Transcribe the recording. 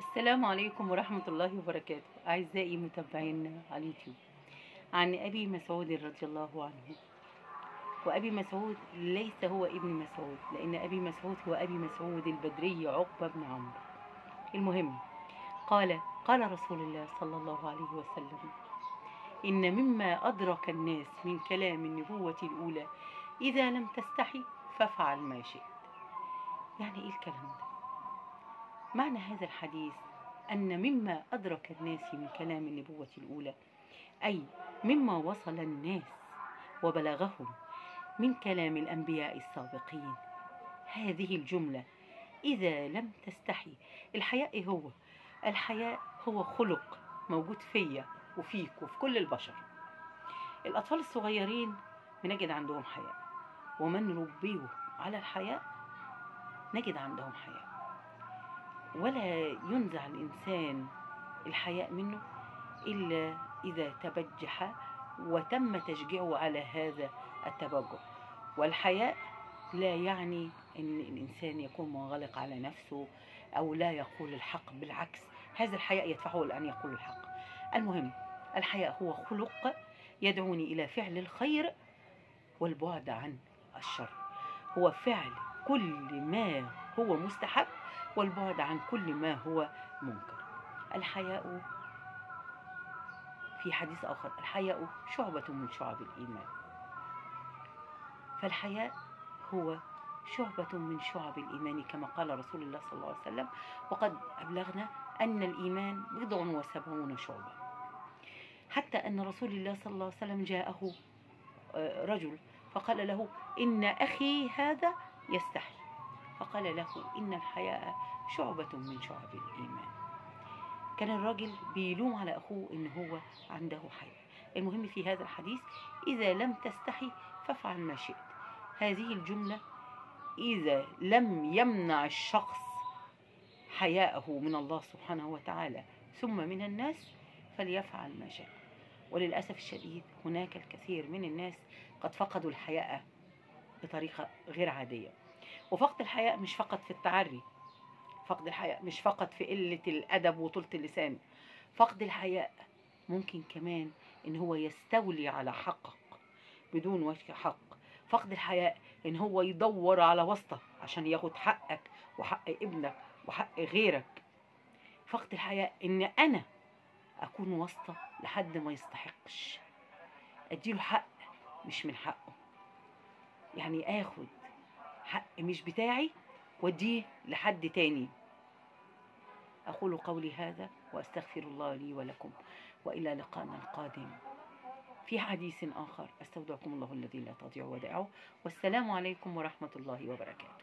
السلام عليكم ورحمة الله وبركاته. أعزائي متابعينا على اليوتيوب. عن أبي مسعود رضي الله عنه. وأبي مسعود ليس هو ابن مسعود، لأن أبي مسعود هو أبي مسعود البدري عقبة بن عمرو. المهم، قال رسول الله صلى الله عليه وسلم: إن مما أدرك الناس من كلام النبوة الأولى: إذا لم تستحي فافعل ما شئت. يعني إيه الكلام ده؟ معنى هذا الحديث أن مما أدرك الناس من كلام النبوة الأولى، أي مما وصل الناس وبلغهم من كلام الأنبياء السابقين، هذه الجملة: إذا لم تستحي. الحياء إيه هو؟ الحياء هو خلق موجود فيا وفيك وفي كل البشر. الأطفال الصغيرين بنجد عندهم حياء، ومن ربيوا على الحياء نجد عندهم حياء، ولا ينزع الإنسان الحياء منه إلا إذا تبجح وتم تشجيعه على هذا التبجح. والحياء لا يعني أن الإنسان يكون منغلق على نفسه أو لا يقول الحق، بالعكس، هذا الحياء يدفعه لأن يقول الحق. المهم، الحياء هو خلق يدعوني إلى فعل الخير والبعد عن الشر، هو فعل كل ما هو مستحب والبعد عن كل ما هو منكر. الحياء في حديث آخر: الحياء شعبة من شعب الإيمان. فالحياء هو شعبة من شعب الإيمان كما قال رسول الله صلى الله عليه وسلم، وقد أبلغنا أن الإيمان 70 شعبة. حتى أن رسول الله صلى الله عليه وسلم جاءه رجل فقال له: إن أخي هذا يستحي. فقال له: إن الحياء شعبة من شعب الإيمان. كان الراجل بيلوم على أخوه إن هو عنده حياء. المهم في هذا الحديث: إذا لم تستحي فافعل ما شئت. هذه الجملة إذا لم يمنع الشخص حياءه من الله سبحانه وتعالى ثم من الناس فليفعل ما شاء. وللأسف الشديد هناك الكثير من الناس قد فقدوا الحياء بطريقة غير عادية. وفقد الحياء مش فقط في التعري، فقد الحياء مش فقط في قلة الأدب وطولة اللسان، فقد الحياء ممكن كمان إن هو يستولي على حقك بدون وجه حق. فقد الحياء إن هو يدور على واسطة عشان ياخد حقك وحق ابنك وحق غيرك. فقد الحياء إن أنا أكون واسطة لحد ما يستحقش، أديله حق مش من حقه، يعني آخد حق مش بتاعي واديه لحد تاني. أقول قولي هذا وأستغفر الله لي ولكم، وإلى لقائنا القادم في حديث آخر. أستودعكم الله الذي لا تضيع ودائعه، والسلام عليكم ورحمة الله وبركاته.